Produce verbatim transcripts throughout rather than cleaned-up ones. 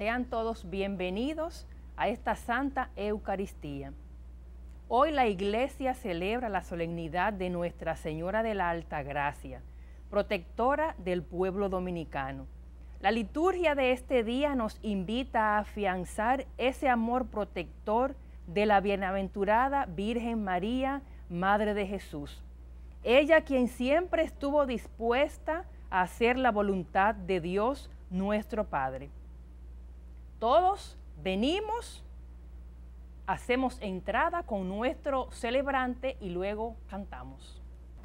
Sean todos bienvenidos a esta Santa Eucaristía. Hoy la Iglesia celebra la solemnidad de Nuestra Señora de la Altagracia, protectora del pueblo dominicano. La liturgia de este día nos invita a afianzar ese amor protector de la bienaventurada Virgen María, Madre de Jesús. Ella quien siempre estuvo dispuesta a hacer la voluntad de Dios nuestro Padre. Todos venimos, hacemos entrada con nuestro celebrante y luego cantamos.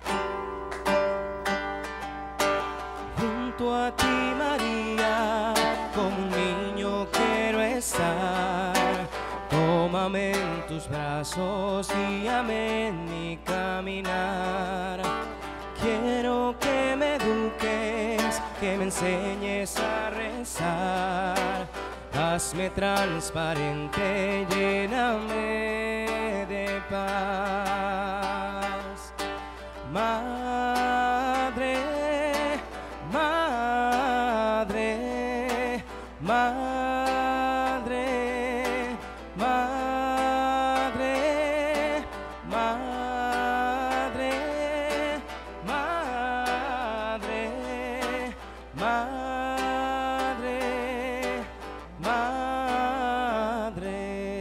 Junto a ti, María, como un niño quiero estar. Tómame en tus brazos, guíame en mi caminar. Quiero que me eduques, que me enseñes a rezar. Hazme transparente, lléname de paz. Madre, madre, madre, madre, madre, madre, madre, madre.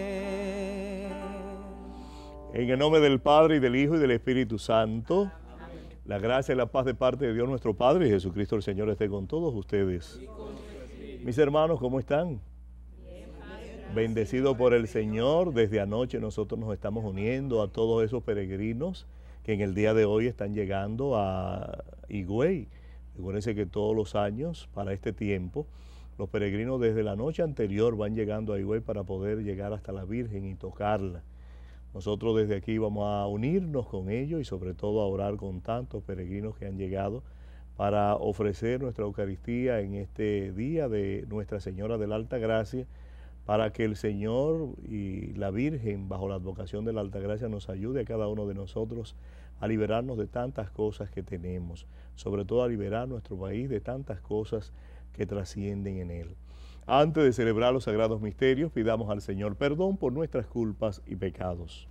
En el nombre del Padre, y del Hijo, y del Espíritu Santo, la gracia y la paz de parte de Dios nuestro Padre y Jesucristo el Señor esté con todos ustedes. Mis hermanos, ¿cómo están? Bendecido por el Señor. Desde anoche nosotros nos estamos uniendo a todos esos peregrinos que en el día de hoy están llegando a Higüey. Recuérdense que todos los años, para este tiempo, los peregrinos desde la noche anterior van llegando a Higüey para poder llegar hasta la Virgen y tocarla. Nosotros desde aquí vamos a unirnos con ellos y sobre todo a orar con tantos peregrinos que han llegado para ofrecer nuestra Eucaristía en este día de Nuestra Señora de la Altagracia, para que el Señor y la Virgen, bajo la advocación de la Altagracia, nos ayude a cada uno de nosotros a liberarnos de tantas cosas que tenemos, sobre todo a liberar nuestro país de tantas cosas que trascienden en él. Antes de celebrar los sagrados misterios, pidamos al Señor perdón por nuestras culpas y pecados.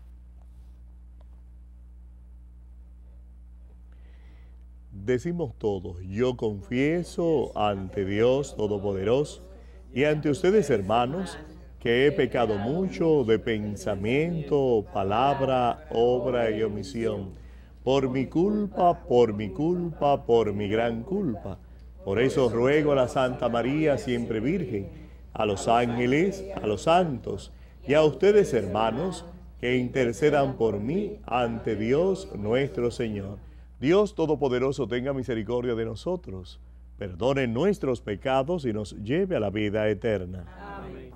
Decimos todos: yo confieso ante Dios Todopoderoso y ante ustedes, hermanos, que he pecado mucho de pensamiento, palabra, obra y omisión, por mi culpa, por mi culpa, por mi gran culpa. Por eso ruego a la Santa María, siempre Virgen, a los ángeles, a los santos y a ustedes, hermanos, que intercedan por mí ante Dios nuestro Señor. Dios Todopoderoso tenga misericordia de nosotros, perdone nuestros pecados y nos lleve a la vida eterna. Amén.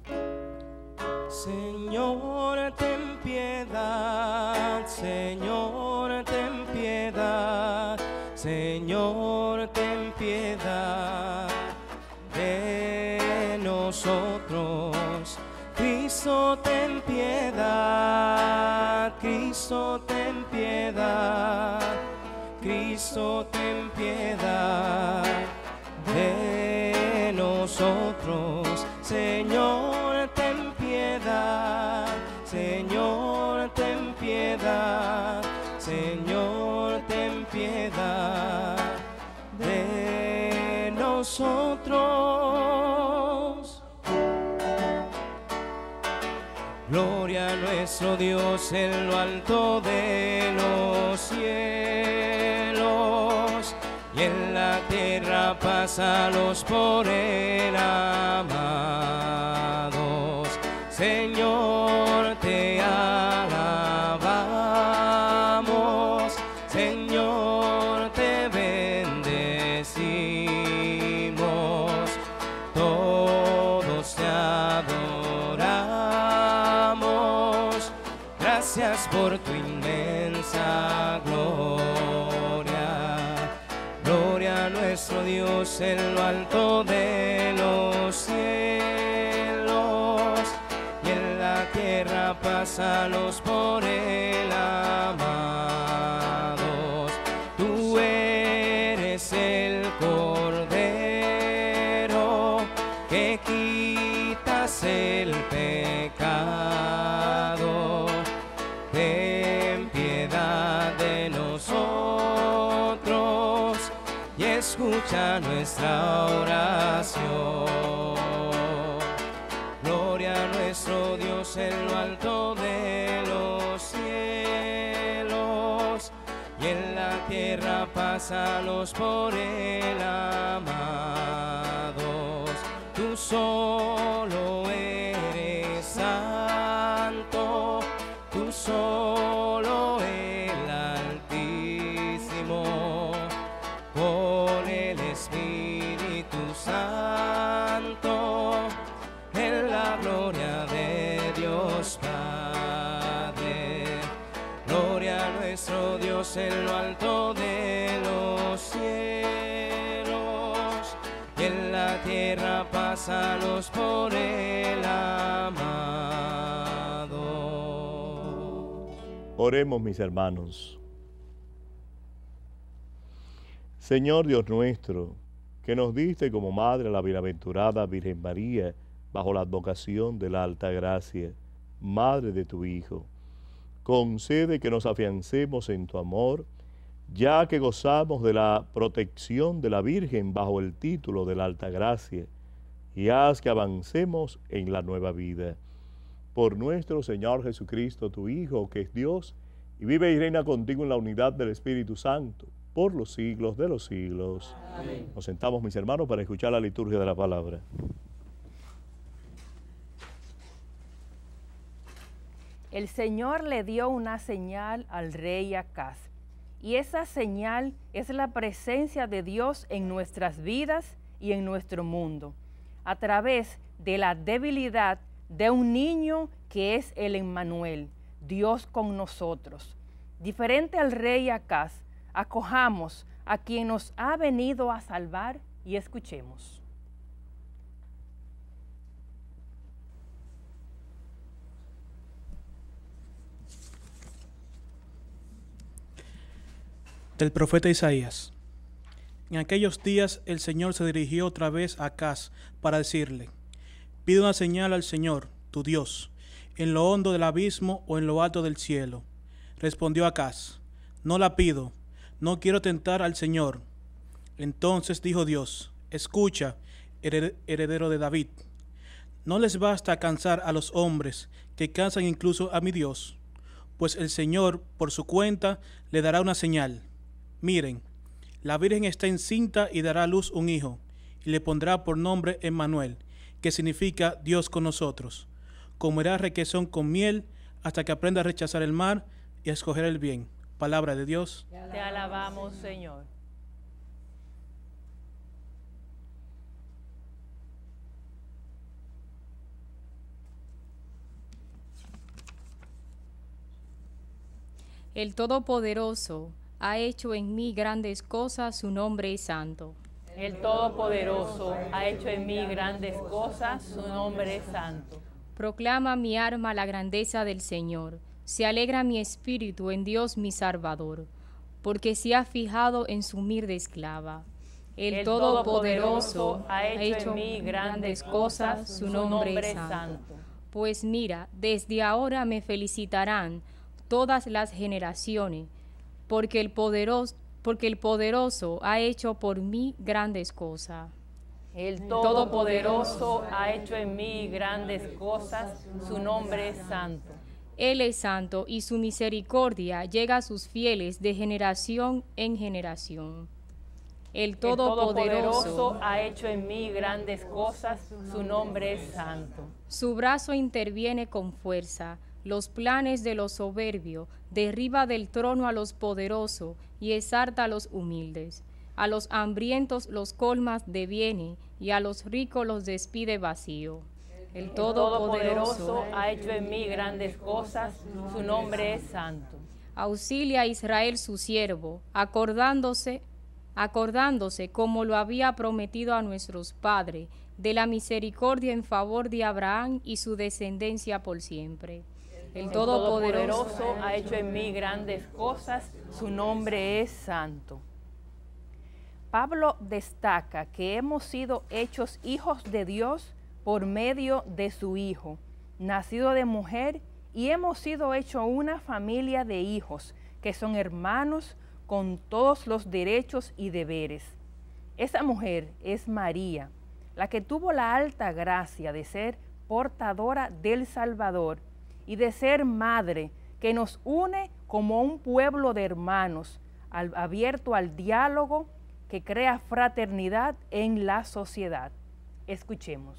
Señor, ten piedad, Señor, ten piedad, Señor, ten piedad de nosotros. Cristo, ten piedad, Cristo, ten piedad, Cristo, ten piedad de nosotros. Señor, ten piedad, Señor, ten piedad, Señor, ten piedad de nosotros. Gloria a nuestro Dios en lo alto de los cielos, y en la tierra paz a los por él amados. Señor, te alabamos, Señor, te bendecimos, todos te adoramos. Gracias por tu inmensa gloria. Gloria a nuestro Dios en lo alto de los cielos, y en la tierra paz a los por él amados. Tú eres el Cordero que quita escucha nuestra oración. Gloria a nuestro Dios en lo alto de los cielos, y en la tierra paz a los por él amados. Tú solo eres santo, tú solo el Altísimo, con el Espíritu Santo, en la gloria de Dios Padre. Gloria a nuestro Dios en lo alto de los cielos, y en la tierra paz a los por él amados. Oremos, mis hermanos. Señor Dios nuestro, que nos diste como madre a la bienaventurada Virgen María, bajo la advocación de la alta gracia, madre de tu Hijo, concede que nos afiancemos en tu amor, ya que gozamos de la protección de la Virgen bajo el título de la alta gracia, y haz que avancemos en la nueva vida. Por nuestro Señor Jesucristo, tu Hijo, que es Dios, y vive y reina contigo en la unidad del Espíritu Santo, por los siglos de los siglos. Amén. Nos sentamos, mis hermanos, para escuchar la liturgia de la palabra. El Señor le dio una señal al rey Acaz, y esa señal es la presencia de Dios en nuestras vidas y en nuestro mundo, a través de la debilidad de un niño que es el Emmanuel, Dios con nosotros. Diferente al rey Acaz, acojamos a quien nos ha venido a salvar y escuchemos. Del profeta Isaías. En aquellos días el Señor se dirigió otra vez a Acaz para decirle: pide una señal al Señor, tu Dios, en lo hondo del abismo o en lo alto del cielo. Respondió Acaz: no la pido, no quiero tentar al Señor. Entonces dijo Dios: escucha, heredero de David. No les basta cansar a los hombres, que cansan incluso a mi Dios, pues el Señor por su cuenta le dará una señal. Miren, la Virgen está encinta y dará a luz un hijo, y le pondrá por nombre Emmanuel, que significa Dios con nosotros. Comerá requesón con miel hasta que aprenda a rechazar el mal y a escoger el bien. Palabra de Dios. Te alabamos, Señor. El Todopoderoso ha hecho en mí grandes cosas, su nombre es santo. El Todopoderoso ha hecho en mí grandes cosas, su nombre es santo. Proclama mi alma la grandeza del Señor, se alegra mi espíritu en Dios mi Salvador, porque se ha fijado en su humilde esclava. El, El Todopoderoso ha hecho en mí grandes cosas, su nombre es santo. Pues mira, desde ahora me felicitarán todas las generaciones, porque el poderoso, porque el poderoso ha hecho por mí grandes cosas. El Todopoderoso ha hecho en mí grandes cosas, su nombre es santo. Él es santo y su misericordia llega a sus fieles de generación en generación. El Todopoderoso, el Todopoderoso ha hecho en mí grandes cosas, su nombre es santo. Su brazo interviene con fuerza. Los planes de los soberbios, derriba del trono a los poderosos y exalta a los humildes. A los hambrientos los colmas de bienes y a los ricos los despide vacío. El Todopoderoso ha hecho en mí grandes cosas, su nombre es santo. Auxilia a Israel su siervo, acordándose, acordándose como lo había prometido a nuestros padres, de la misericordia en favor de Abraham y su descendencia por siempre. El Todopoderoso, El Todopoderoso ha hecho en mí grandes cosas, su nombre es santo. Pablo destaca que hemos sido hechos hijos de Dios por medio de su Hijo, nacido de mujer, y hemos sido hechos una familia de hijos, que son hermanos con todos los derechos y deberes. Esa mujer es María, la que tuvo la alta gracia de ser portadora del Salvador y de ser madre, que nos une como un pueblo de hermanos, al, abierto al diálogo, que crea fraternidad en la sociedad. Escuchemos.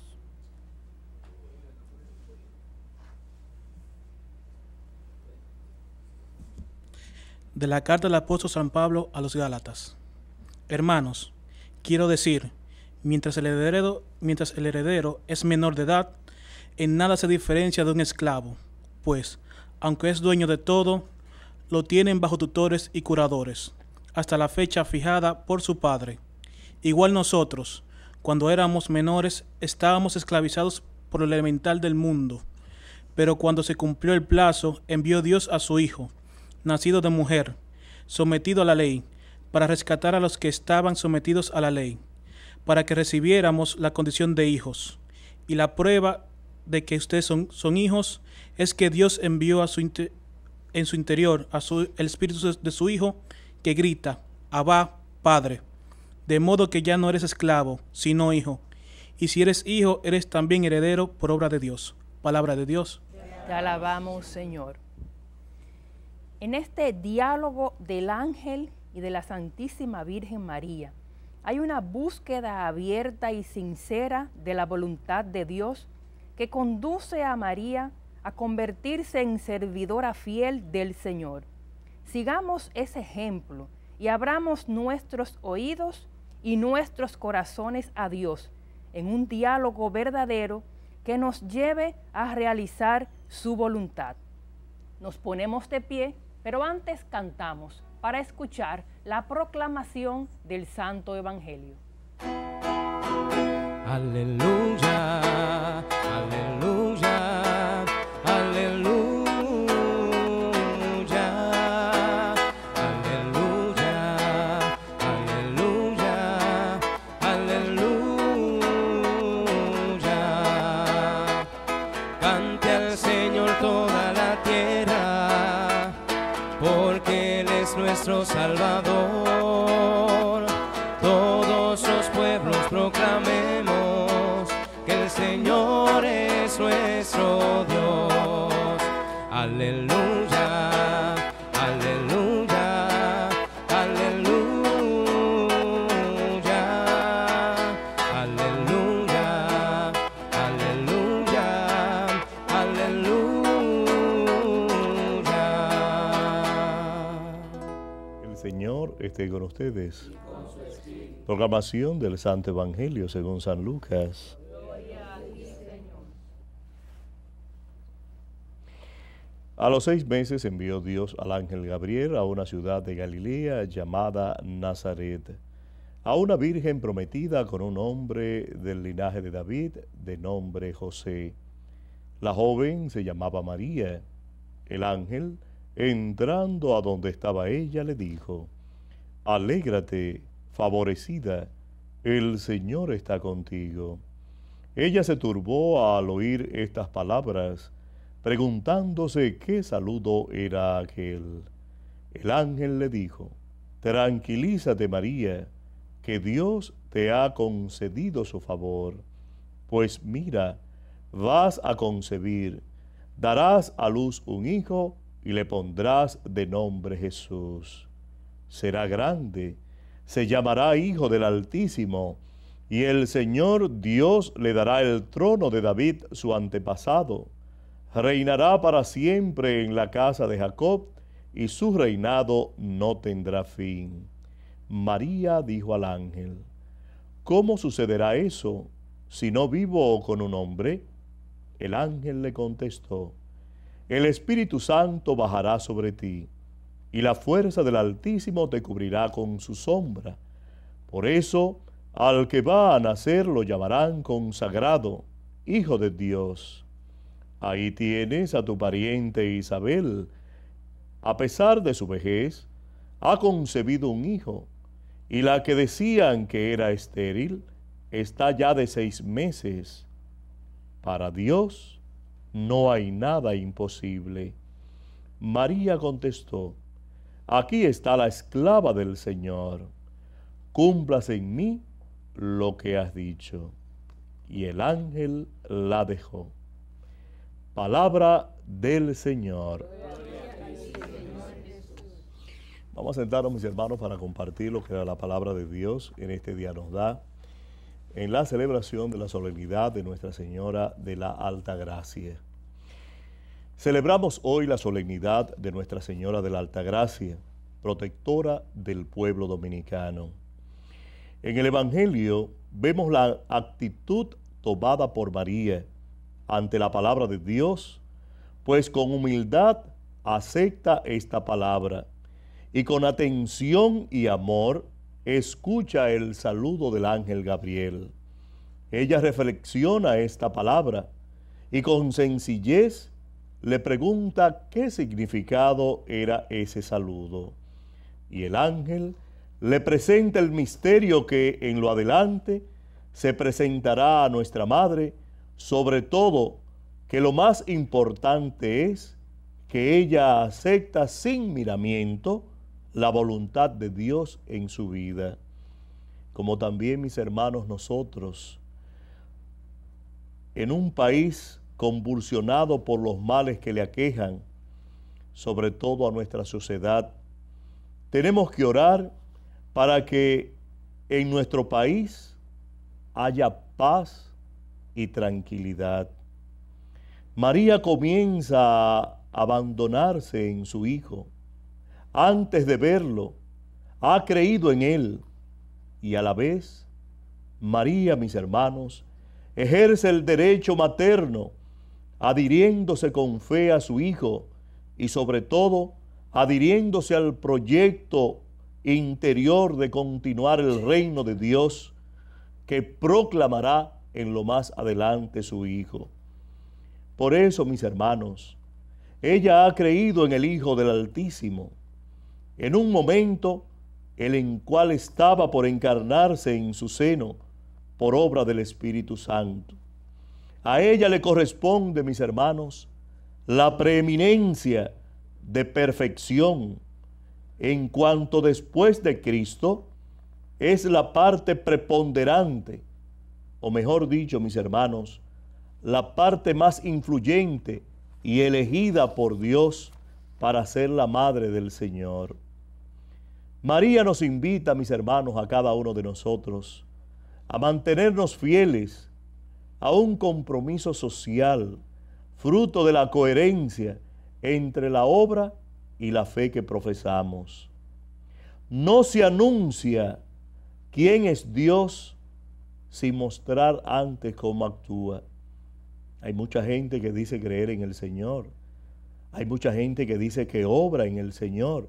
De la carta del apóstol San Pablo a los Gálatas. Hermanos, quiero decir, mientras el heredero, mientras el heredero es menor de edad, en nada se diferencia de un esclavo, pues, aunque es dueño de todo, lo tienen bajo tutores y curadores, hasta la fecha fijada por su padre. Igual nosotros, cuando éramos menores, estábamos esclavizados por el elemental del mundo, pero cuando se cumplió el plazo, envió Dios a su Hijo, nacido de mujer, sometido a la ley, para rescatar a los que estaban sometidos a la ley, para que recibiéramos la condición de hijos. Y la prueba de que ustedes son, son hijos es que Dios envió a su inter, en su interior a su, el espíritu de su Hijo, que grita, Abba, Padre. De modo que ya no eres esclavo, sino hijo. Y si eres hijo, eres también heredero por obra de Dios. Palabra de Dios. Te alabamos, Señor. En este diálogo del ángel y de la Santísima Virgen María, hay una búsqueda abierta y sincera de la voluntad de Dios que conduce a María a convertirse en servidora fiel del Señor. Sigamos ese ejemplo y abramos nuestros oídos y nuestros corazones a Dios en un diálogo verdadero que nos lleve a realizar su voluntad. Nos ponemos de pie, pero antes cantamos para escuchar la proclamación del Santo Evangelio. Aleluya, aleluya, aleluya, aleluya, aleluya, aleluya. Cante al Señor toda la tierra, porque Él es nuestro Salvador. Todos los pueblos proclamemos que el Señor es nuestro Dios. Aleluya, aleluya, aleluya, aleluya, aleluya, aleluya. El Señor esté con ustedes. Proclamación del Santo Evangelio según San Lucas. A los seis meses envió Dios al ángel Gabriel a una ciudad de Galilea llamada Nazaret, a una virgen prometida con un hombre del linaje de David, de nombre José. La joven se llamaba María. El ángel, entrando a donde estaba ella, le dijo: Alégrate, favorecida, el Señor está contigo. Ella se turbó al oír estas palabras, preguntándose qué saludo era aquel. El ángel le dijo: Tranquilízate, María, que Dios te ha concedido su favor. Pues mira, vas a concebir, darás a luz un hijo y le pondrás de nombre Jesús. Será grande, se llamará Hijo del Altísimo, y el Señor Dios le dará el trono de David, su antepasado. Reinará para siempre en la casa de Jacob, y su reinado no tendrá fin. María dijo al ángel: ¿Cómo sucederá eso, si no vivo con un hombre? El ángel le contestó: El Espíritu Santo bajará sobre ti, y la fuerza del Altísimo te cubrirá con su sombra. Por eso, al que va a nacer lo llamarán consagrado, Hijo de Dios. Ahí tienes a tu pariente Isabel. A pesar de su vejez, ha concebido un hijo, y la que decían que era estéril, está ya de seis meses. Para Dios no hay nada imposible. María contestó: Aquí está la esclava del Señor. cúmplase en mí lo que has dicho. Y el ángel la dejó. Palabra del Señor. Vamos a sentarnos, mis hermanos, para compartir lo que la palabra de Dios en este día nos da en la celebración de la solemnidad de Nuestra Señora de la Alta Gracia. Celebramos hoy la solemnidad de Nuestra Señora de la Alta Gracia, protectora del pueblo dominicano. En el Evangelio vemos la actitud tomada por María ante la palabra de Dios, pues con humildad acepta esta palabra y con atención y amor escucha el saludo del ángel Gabriel. Ella reflexiona esta palabra y con sencillez le pregunta qué significado era ese saludo. Y el ángel le presenta el misterio que en lo adelante se presentará a nuestra madre, sobre todo que lo más importante es que ella acepta sin miramiento la voluntad de Dios en su vida. Como también, mis hermanos, nosotros, en un país convulsionado por los males que le aquejan, sobre todo a nuestra sociedad, tenemos que orar para que en nuestro país haya paz y tranquilidad. María comienza a abandonarse en su Hijo. Antes de verlo, ha creído en Él y a la vez, María, mis hermanos, ejerce el derecho materno, adhiriéndose con fe a su Hijo y sobre todo, adhiriéndose al proyecto interior de continuar el reino de Dios que proclamará en lo más adelante su Hijo. Por eso, mis hermanos, ella ha creído en el Hijo del Altísimo, en un momento en el cual estaba por encarnarse en su seno por obra del Espíritu Santo. A ella le corresponde, mis hermanos, la preeminencia de perfección, en cuanto después de Cristo es la parte preponderante, o mejor dicho, mis hermanos, la parte más influyente y elegida por Dios para ser la madre del Señor. María nos invita, mis hermanos, a cada uno de nosotros a mantenernos fieles a un compromiso social, fruto de la coherencia entre la obra y la fe que profesamos. No se anuncia quién es Dios sin mostrar antes cómo actúa. Hay mucha gente que dice creer en el Señor. Hay mucha gente que dice que obra en el Señor.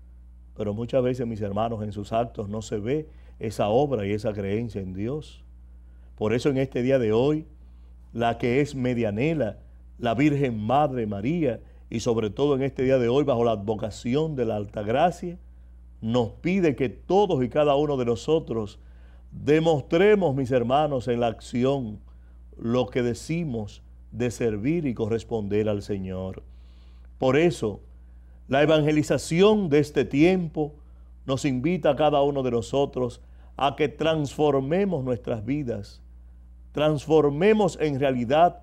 Pero muchas veces, mis hermanos, en sus actos no se ve esa obra y esa creencia en Dios. Por eso en este día de hoy, la que es medianela, la Virgen Madre María, y sobre todo en este día de hoy, bajo la advocación de la Alta Gracia, nos pide que todos y cada uno de nosotros demostremos, mis hermanos, en la acción lo que decimos de servir y corresponder al Señor. Por eso, la evangelización de este tiempo nos invita a cada uno de nosotros a que transformemos nuestras vidas, transformemos en realidad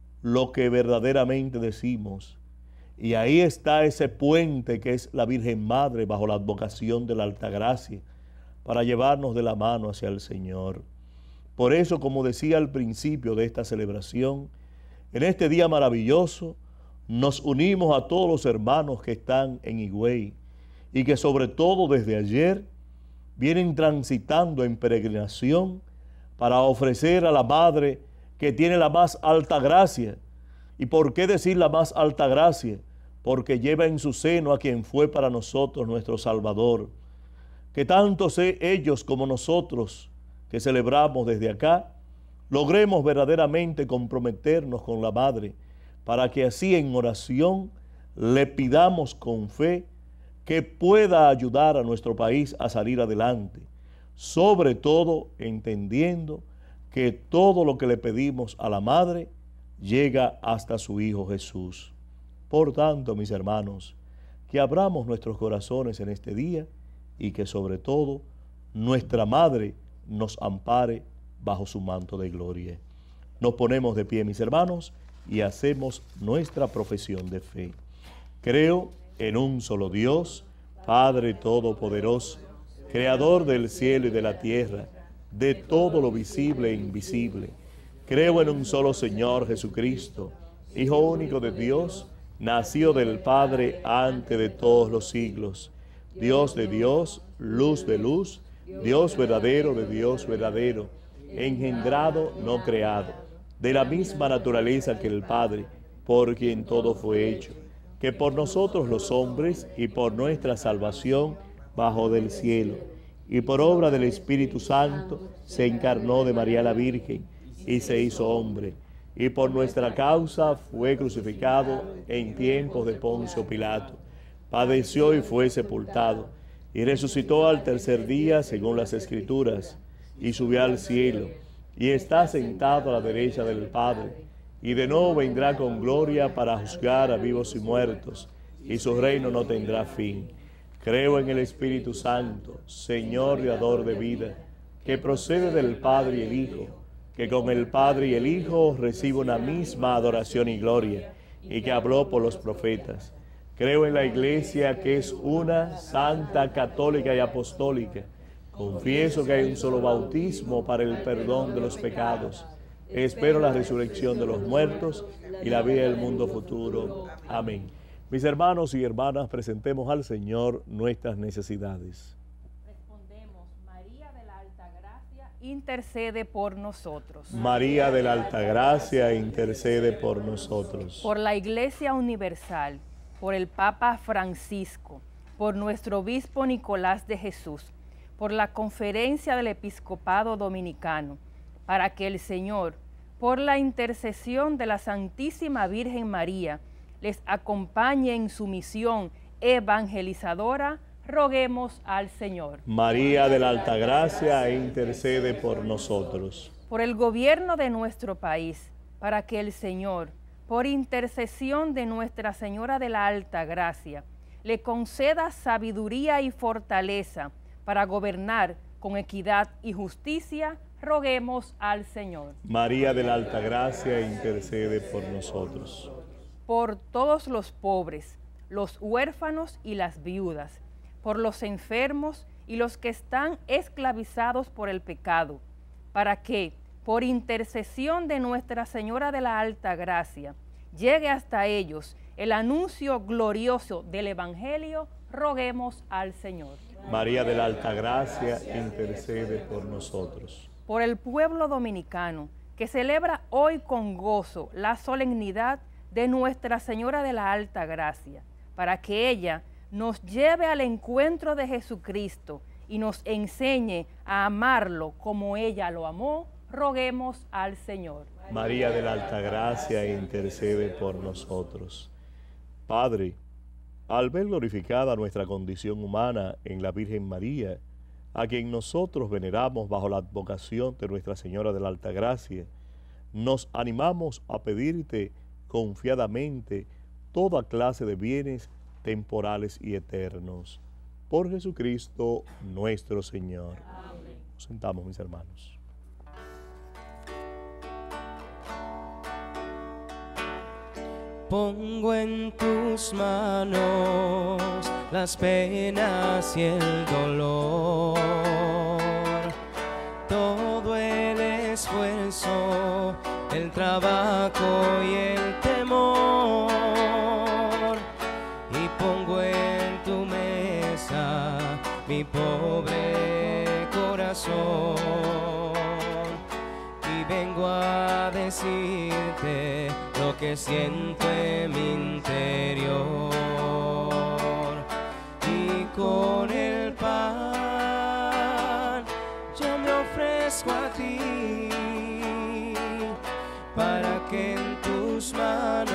lo que verdaderamente decimos. Y ahí está ese puente que es la Virgen Madre bajo la advocación de la Alta Gracia para llevarnos de la mano hacia el Señor. Por eso, como decía al principio de esta celebración, en este día maravilloso nos unimos a todos los hermanos que están en Higüey y que sobre todo desde ayer vienen transitando en peregrinación para ofrecer a la Madre que tiene la más alta gracia. ¿Y por qué decir la más alta gracia? Porque lleva en su seno a quien fue para nosotros nuestro Salvador. Que tanto sé ellos como nosotros que celebramos desde acá, logremos verdaderamente comprometernos con la Madre, para que así en oración le pidamos con fe que pueda ayudar a nuestro país a salir adelante, sobre todo entendiendo que todo lo que le pedimos a la Madre llega hasta su Hijo Jesús. Por tanto, mis hermanos, que abramos nuestros corazones en este día y que sobre todo nuestra Madre, nos ampare bajo su manto de gloria. Nos ponemos de pie, mis hermanos, y hacemos nuestra profesión de fe. Creo en un solo Dios, Padre Todopoderoso, Creador del cielo y de la tierra, de todo lo visible e invisible. Creo en un solo Señor Jesucristo, Hijo único de Dios, nacido del Padre antes de todos los siglos, Dios de Dios, luz de luz, Dios verdadero de Dios verdadero, engendrado, no creado, de la misma naturaleza que el Padre, por quien todo fue hecho, que por nosotros los hombres y por nuestra salvación bajó del cielo, y por obra del Espíritu Santo se encarnó de María la Virgen y se hizo hombre, y por nuestra causa fue crucificado en tiempos de Poncio Pilato, padeció y fue sepultado, y resucitó al tercer día según las Escrituras, y subió al cielo, y está sentado a la derecha del Padre, y de nuevo vendrá con gloria para juzgar a vivos y muertos, y su reino no tendrá fin. Creo en el Espíritu Santo, Señor y dador de vida, que procede del Padre y el Hijo, que con el Padre y el Hijo recibe una misma adoración y gloria, y que habló por los profetas. Creo en la Iglesia, que es una, santa, católica y apostólica. Confieso que hay un solo bautismo para el perdón de los pecados. Espero la resurrección de los muertos y la vida del mundo futuro. Amén. Mis hermanos y hermanas, presentemos al Señor nuestras necesidades. Respondemos, María de la Altagracia, intercede por nosotros. María de la Altagracia, intercede por nosotros. Por la Iglesia Universal, por el Papa Francisco, por nuestro Obispo Nicolás de Jesús, por la Conferencia del Episcopado Dominicano, para que el Señor, por la intercesión de la Santísima Virgen María, les acompañe en su misión evangelizadora, roguemos al Señor. María de la Altagracia, intercede por nosotros. Por el gobierno de nuestro país, para que el Señor, por intercesión de Nuestra Señora de la Altagracia, le conceda sabiduría y fortaleza para gobernar con equidad y justicia, roguemos al Señor. María de la Altagracia, intercede por nosotros. Por todos los pobres, los huérfanos y las viudas, por los enfermos y los que están esclavizados por el pecado, para que, por intercesión de Nuestra Señora de la Altagracia, llegue hasta ellos el anuncio glorioso del Evangelio, roguemos al Señor. María de la Altagracia, intercede por nosotros. Por el pueblo dominicano, que celebra hoy con gozo la solemnidad de Nuestra Señora de la Altagracia, para que ella nos lleve al encuentro de Jesucristo y nos enseñe a amarlo como ella lo amó, roguemos al Señor. María de la Altagracia, intercede por nosotros. Padre, al ver glorificada nuestra condición humana en la Virgen María, a quien nosotros veneramos bajo la advocación de Nuestra Señora de la Altagracia, nos animamos a pedirte confiadamente toda clase de bienes temporales y eternos. Por Jesucristo nuestro Señor. Amén. Nos sentamos, mis hermanos. Pongo en tus manos las penas y el dolor, todo el esfuerzo, el trabajo y el temor, y pongo en tu mesa mi pobre corazón, y vengo a decirte lo que siento en mi interior, y con el pan yo me ofrezco a ti, para que en tus manos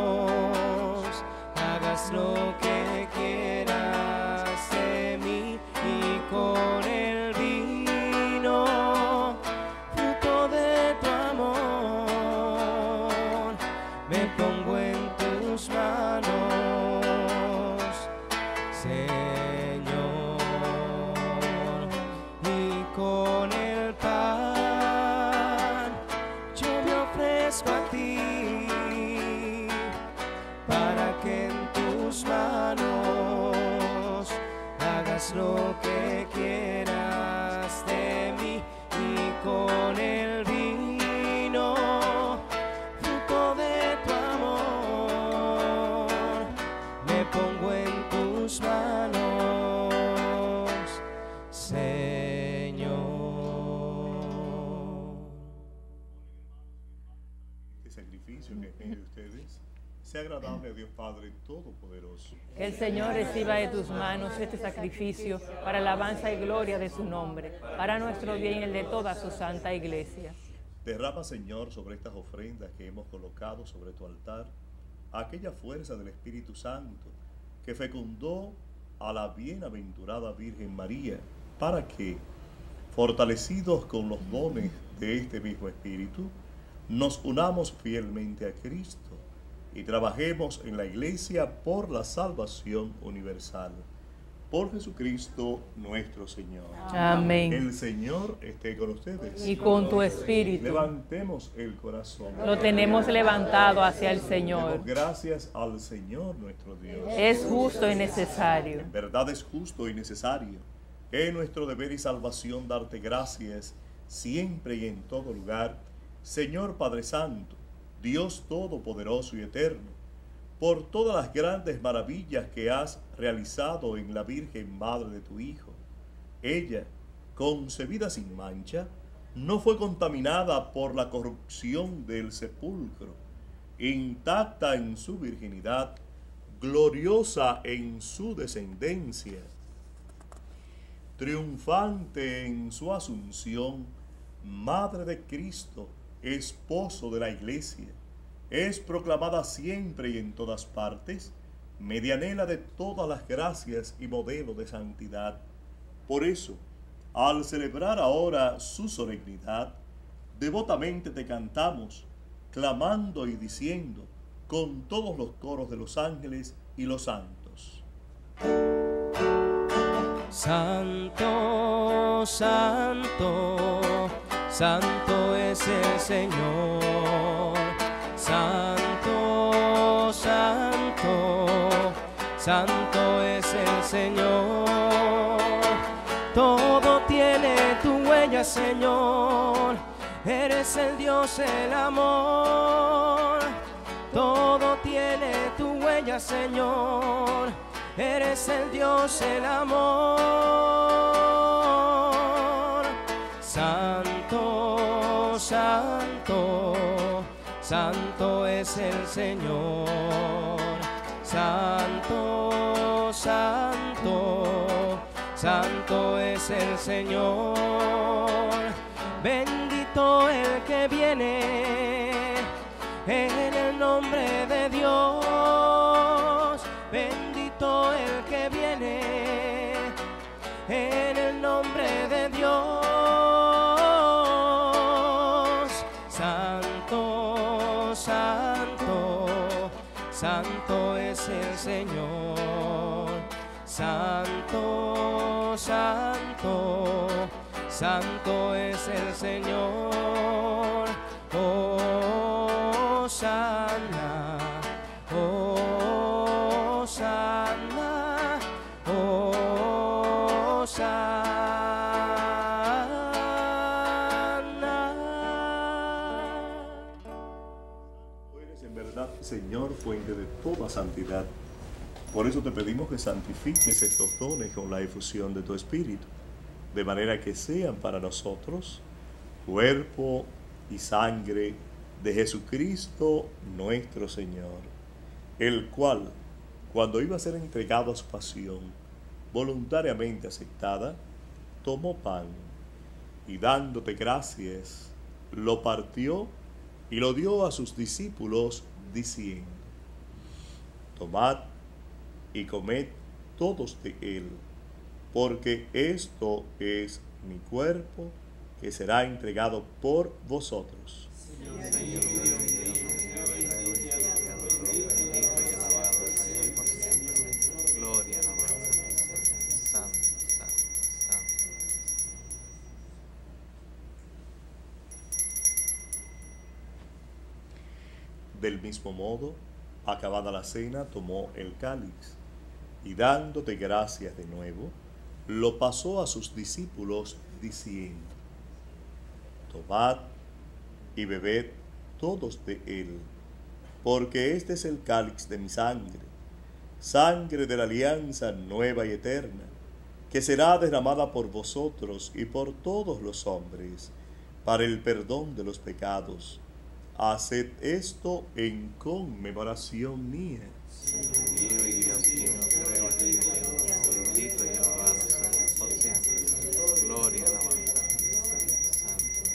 hagas lo que quieras de mí, y con el vino, fruto de tu amor, me pongo en tus manos, Señor, y haz lo que quieras de mí y con el vino, fruto de tu amor, me pongo en tus manos, Señor. Este sacrificio que es medio de ustedes sea agradable a Dios Padre Todopoderoso. Que el Señor reciba de tus manos este sacrificio para alabanza y gloria de su nombre, para nuestro bien y el de toda su santa iglesia. Derrama, Señor, sobre estas ofrendas que hemos colocado sobre tu altar, aquella fuerza del Espíritu Santo que fecundó a la bienaventurada Virgen María, para que, fortalecidos con los dones de este mismo Espíritu, nos unamos fielmente a Cristo y trabajemos en la Iglesia por la salvación universal. Por Jesucristo nuestro Señor. Amén. El Señor esté con ustedes. Y con tu espíritu. Levantemos el corazón. Lo tenemos levantado hacia el Señor. Demos gracias al Señor nuestro Dios. Es justo y necesario. En verdad es justo y necesario. Es nuestro deber y salvación darte gracias siempre y en todo lugar, Señor Padre Santo, Dios Todopoderoso y Eterno, por todas las grandes maravillas que has realizado en la Virgen Madre de tu Hijo. Ella, concebida sin mancha, no fue contaminada por la corrupción del sepulcro, intacta en su virginidad, gloriosa en su descendencia, triunfante en su asunción, Madre de Cristo, esposo de la Iglesia, es proclamada siempre y en todas partes, medianera de todas las gracias y modelo de santidad. Por eso, al celebrar ahora su solemnidad, devotamente te cantamos, clamando y diciendo, con todos los coros de los ángeles y los santos. Santo, santo, santo es el Señor. Santo, santo, santo es el Señor. Todo tiene tu huella, Señor. Eres el Dios, el amor. Todo tiene tu huella, Señor. Eres el Dios, el amor. Santo, santo, santo es el Señor. Santo, santo, santo es el Señor. Bendito el que viene en el nombre de Dios. Bendito el que viene en el nombre de Dios. Santo, santo, santo es el Señor. Santo, santo, santo es el Señor. Hosana, Hosana, Hosana. Tú eres en verdad, Señor, fuente de toda santidad. Por eso te pedimos que santifiques estos dones con la efusión de tu Espíritu, de manera que sean para nosotros cuerpo y sangre de Jesucristo nuestro Señor, el cual, cuando iba a ser entregado a su pasión, voluntariamente aceptada, tomó pan y dándote gracias, lo partió y lo dio a sus discípulos, diciendo: tomad y comed todos de él, porque esto es mi cuerpo que será entregado por vosotros. Gloria, alabanza, santo, santo, santo. Del mismo modo, acabada la cena, tomó el cáliz y dándote gracias de nuevo, lo pasó a sus discípulos diciendo: Tomad y bebed todos de él, porque este es el cáliz de mi sangre, sangre de la alianza nueva y eterna, que será derramada por vosotros y por todos los hombres, para el perdón de los pecados. Haced esto en conmemoración mía. Mío y Dios mío, creo en ti, bendito y alabado sea por siempre. Gloria, alabanza. Santo.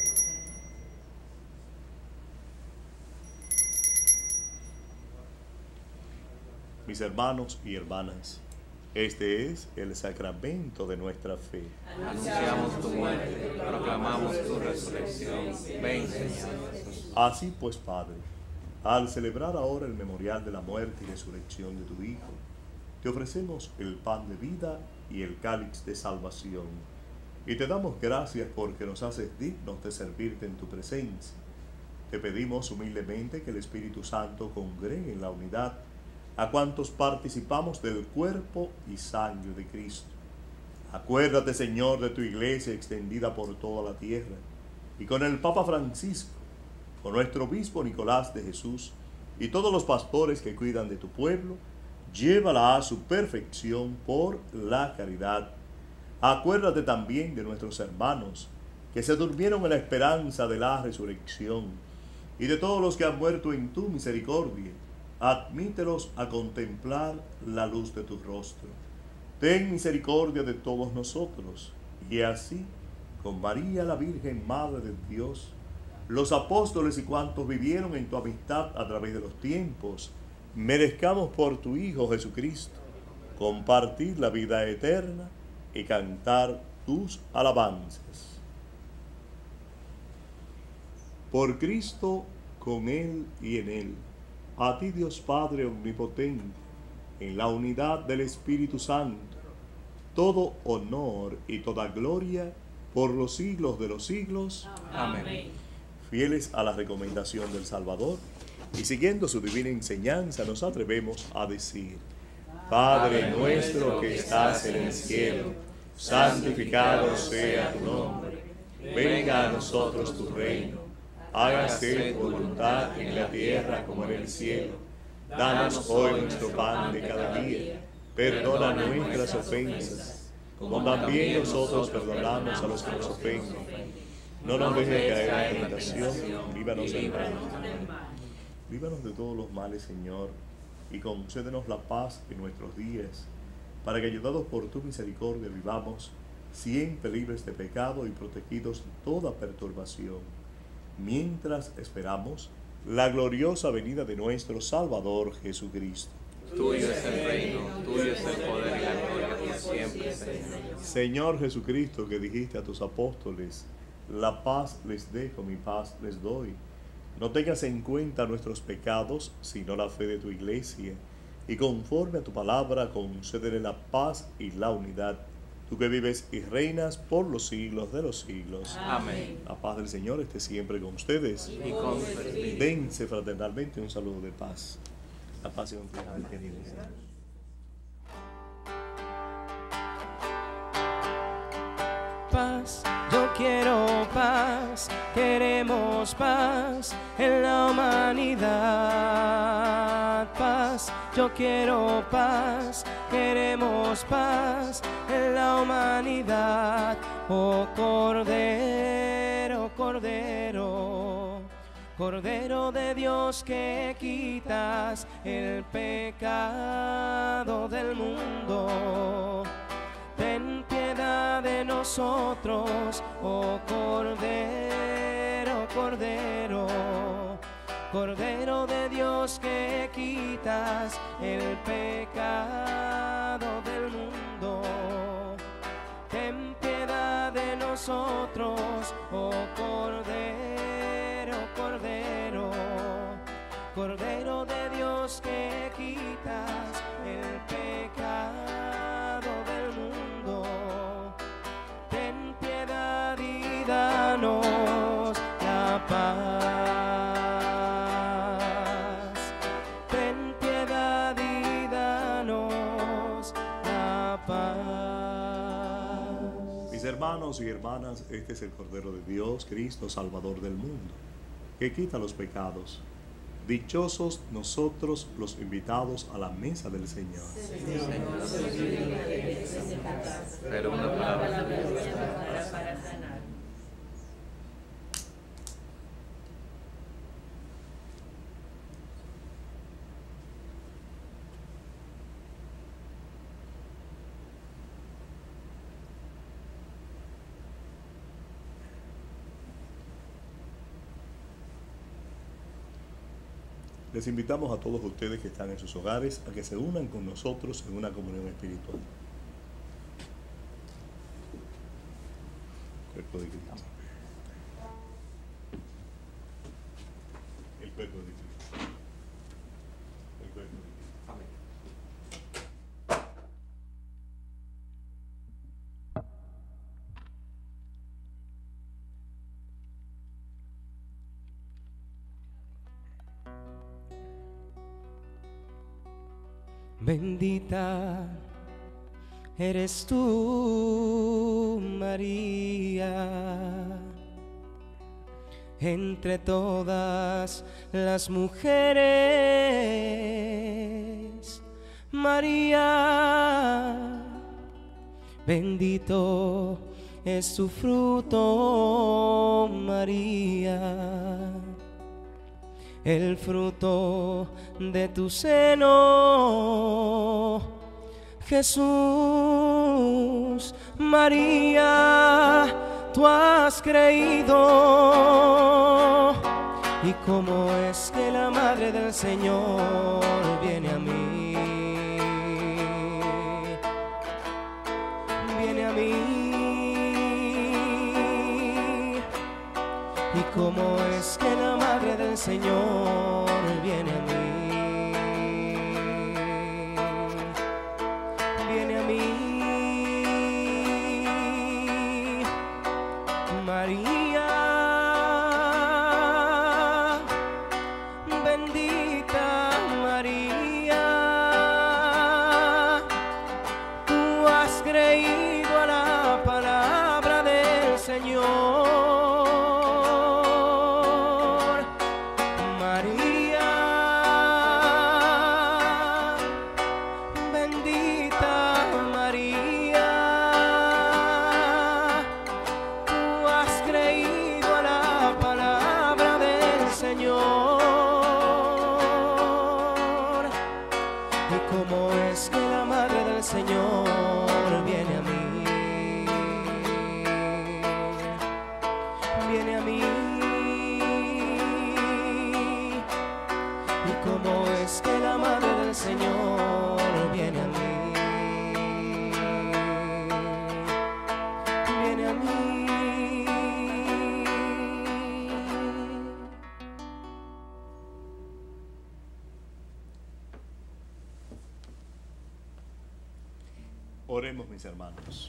Mis hermanos y hermanas, este es el sacramento de nuestra fe. Anunciamos tu muerte, proclamamos tu resurrección. Ven, Señor Jesús. Así pues, Padre, al celebrar ahora el memorial de la muerte y resurrección de tu Hijo, te ofrecemos el pan de vida y el cáliz de salvación, y te damos gracias porque nos haces dignos de servirte en tu presencia. Te pedimos humildemente que el Espíritu Santo congregue en la unidad a cuantos participamos del cuerpo y sangre de Cristo. Acuérdate, Señor, de tu iglesia extendida por toda la tierra, y con el Papa Francisco, con nuestro obispo Nicolás de Jesús, y todos los pastores que cuidan de tu pueblo, llévala a su perfección por la caridad. Acuérdate también de nuestros hermanos, que se durmieron en la esperanza de la resurrección, y de todos los que han muerto en tu misericordia. Admítelos a contemplar la luz de tu rostro. Ten misericordia de todos nosotros, y así, con María la Virgen Madre de Dios, los apóstoles y cuantos vivieron en tu amistad a través de los tiempos, merezcamos por tu Hijo Jesucristo compartir la vida eterna y cantar tus alabanzas. Por Cristo, con Él y en Él, a ti, Dios Padre omnipotente, en la unidad del Espíritu Santo, todo honor y toda gloria por los siglos de los siglos. Amén. Fieles a la recomendación del Salvador y siguiendo su divina enseñanza, nos atrevemos a decir: Padre nuestro que estás en el cielo, santificado sea tu nombre. Venga a nosotros tu reino. Hágase tu voluntad en la tierra como en el cielo. Danos hoy nuestro pan de cada día. Perdona nuestras ofensas, como también nosotros perdonamos a los que nos ofenden. No nos dejes caer en tentación, líbranos del mal. Líbranos de todos los males, Señor, y concédenos la paz en nuestros días, para que, ayudados por tu misericordia, vivamos siempre libres de pecado y protegidos de toda perturbación, mientras esperamos la gloriosa venida de nuestro Salvador Jesucristo. Tuyo es el reino, tuyo es el poder y la gloria por siempre, Señor. Señor Jesucristo, que dijiste a tus apóstoles: la paz les dejo, mi paz les doy. No tengas en cuenta nuestros pecados, sino la fe de tu iglesia, y conforme a tu palabra concédele la paz y la unidad. Tú que vives y reinas por los siglos de los siglos. Amén. La paz del Señor esté siempre con ustedes. Y con tu espíritu. Dense fraternalmente un saludo de paz. La paz y confianza del querido Señor. Paz, yo quiero paz, queremos paz en la humanidad. Paz, yo quiero paz, queremos paz en la humanidad. Oh Cordero, Cordero, Cordero de Dios que quitas el pecado del mundo. Ten piedad de nosotros, oh Cordero, Cordero, Cordero de Dios que quitas el pecado del mundo. Ten piedad de nosotros, oh Cordero, Cordero, Cordero de Dios que quitas el pecado del mundo. Ten piedad y danos la paz. Ten piedad y danos la paz. Mis hermanos y hermanas, este es el Cordero de Dios, Cristo, Salvador del mundo, que quita los pecados. Dichosos nosotros los invitados a la mesa del Señor. Pero una palabra para sanar. Les invitamos a todos ustedes que están en sus hogares a que se unan con nosotros en una comunión espiritual. Cuerpo de Cristo. El cuerpo de Cristo. El cuerpo de Cristo. Amén. Bendita eres tú, María, entre todas las mujeres. María, bendito es tu fruto, María, el fruto de tu seno, Jesús. María, tú has creído, y cómo es que la madre del Señor viene a mí, viene a mí, y cómo es que la madre del Señor viene a mí, viene a mí. María, bendita María, tú has creído a la palabra del Señor. Oremos, mis hermanos.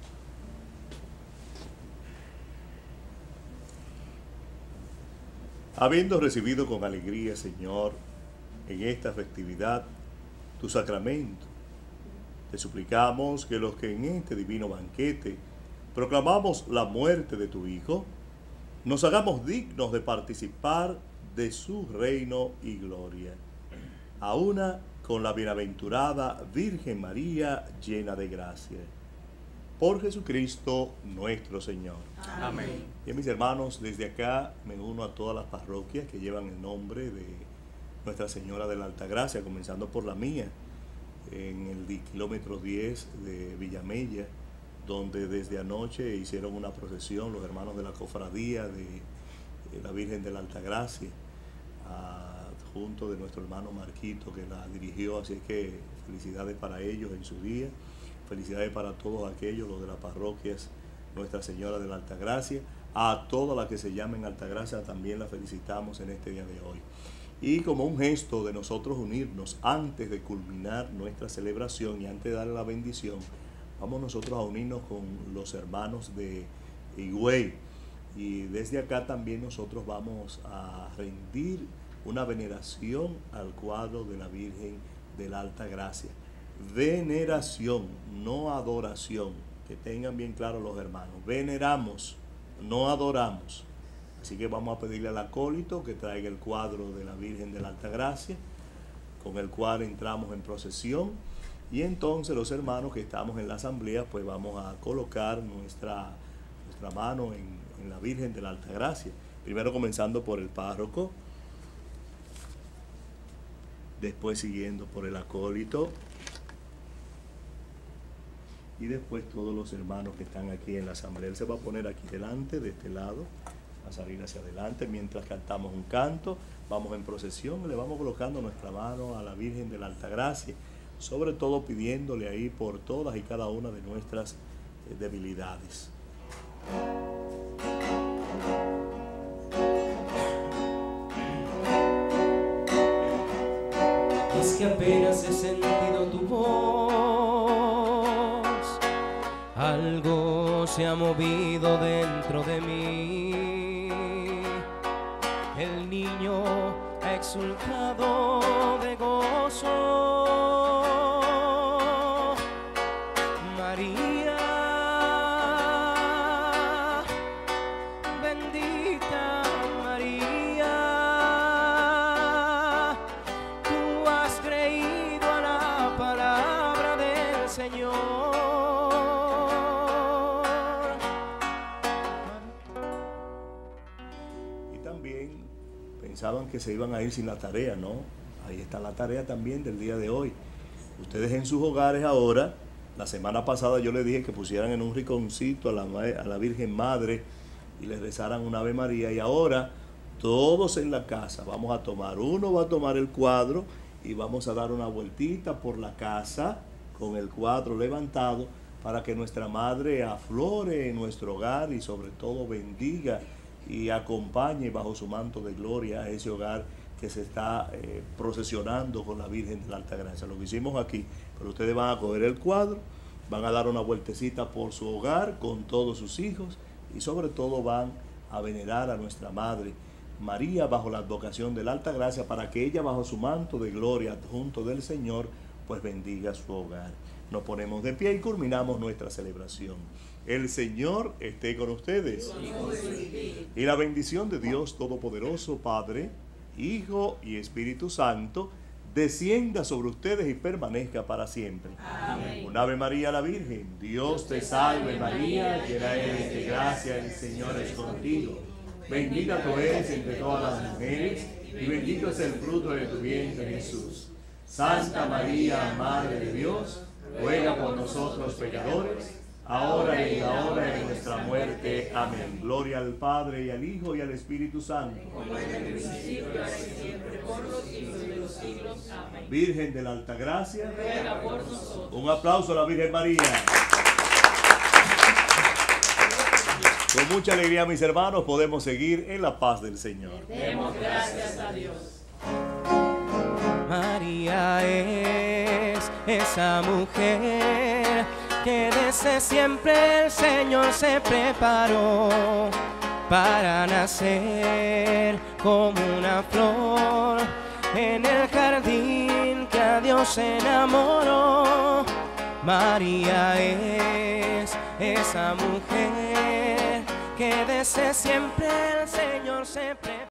Habiendo recibido con alegría, Señor, en esta festividad tu sacramento, te suplicamos que los que en este divino banquete proclamamos la muerte de tu Hijo, nos hagamos dignos de participar de su reino y gloria. A una con la bienaventurada Virgen María, llena de gracia. Por Jesucristo nuestro Señor. Amén. Bien, mis hermanos, desde acá me uno a todas las parroquias que llevan el nombre de Nuestra Señora de la Altagracia, comenzando por la mía, en el kilómetro diez de Villamella, donde desde anoche hicieron una procesión los hermanos de la cofradía de, de la Virgen de la Altagracia, a, junto de nuestro hermano Marquito, que la dirigió. Así que felicidades para ellos en su día, felicidades para todos aquellos, los de las parroquias Nuestra Señora de la Altagracia. A todas las que se llamen Altagracia también la felicitamos en este día de hoy. Y como un gesto de nosotros unirnos antes de culminar nuestra celebración y antes de darle la bendición, vamos nosotros a unirnos con los hermanos de Higüey. Y desde acá también nosotros vamos a rendir una veneración al cuadro de la Virgen de la Altagracia. Veneración, no adoración. que tengan bien claro los hermanos, veneramos, no adoramos. Así que vamos a pedirle al acólito que traiga el cuadro de la Virgen de la Altagracia, con el cual entramos en procesión, y entonces los hermanos que estamos en la asamblea, pues vamos a colocar nuestra, nuestra mano en, en la Virgen de la Altagracia. Primero comenzando por el párroco, después siguiendo por el acólito, y después todos los hermanos que están aquí en la asamblea. Él se va a poner aquí delante, de este lado, a salir hacia adelante mientras cantamos un canto. Vamos en procesión y le vamos colocando nuestra mano a la Virgen de la Altagracia, sobre todo pidiéndole ahí por todas y cada una de nuestras eh, debilidades. Es que apenas he sentido tu voz, algo se ha movido dentro de mí. El niño ha exultado de gozo. María, bendita María, tú has creído a la palabra del Señor. Y también pensaban que se iban a ir sin la tarea, ¿no? Ahí está la tarea también del día de hoy. Ustedes en sus hogares ahora, la semana pasada yo les dije que pusieran en un rinconcito a la, a la Virgen Madre y les rezaran una Ave María, y ahora todos en la casa vamos a tomar, uno va a tomar el cuadro y vamos a dar una vueltita por la casa con el cuadro levantado para que nuestra Madre aflore en nuestro hogar y sobre todo bendiga y acompañe bajo su manto de gloria a ese hogar que se está eh, procesionando con la Virgen de la Altagracia. Lo que hicimos aquí, pero ustedes van a coger el cuadro, van a dar una vueltecita por su hogar con todos sus hijos y sobre todo van a venerar a nuestra Madre María bajo la advocación de la Altagracia, para que ella bajo su manto de gloria junto del Señor pues bendiga su hogar. Nos ponemos de pie y culminamos nuestra celebración. El Señor esté con ustedes. Y la bendición de Dios Todopoderoso, Padre, Hijo y Espíritu Santo, descienda sobre ustedes y permanezca para siempre. Amén. Un Ave María a la Virgen. Dios te salve María, llena eres de gracia, el Señor es contigo. Bendita tú eres entre todas las mujeres, y bendito es el fruto de tu vientre, Jesús. Santa María, Madre de Dios, ruega por nosotros pecadores, ahora y en la hora de nuestra muerte. Amén. Gloria al Padre, y al Hijo, y al Espíritu Santo. Como en el principio, ahora y siempre, por los siglos de los siglos. Amén. Virgen de la Altagracia, ruega por nosotros. Un aplauso a la Virgen María. Con mucha alegría, mis hermanos, podemos seguir en la paz del Señor. Demos gracias a Dios. María es esa mujer que desde siempre el Señor se preparó para nacer como una flor en el jardín que a Dios enamoró. María es esa mujer que desde siempre el Señor se preparó.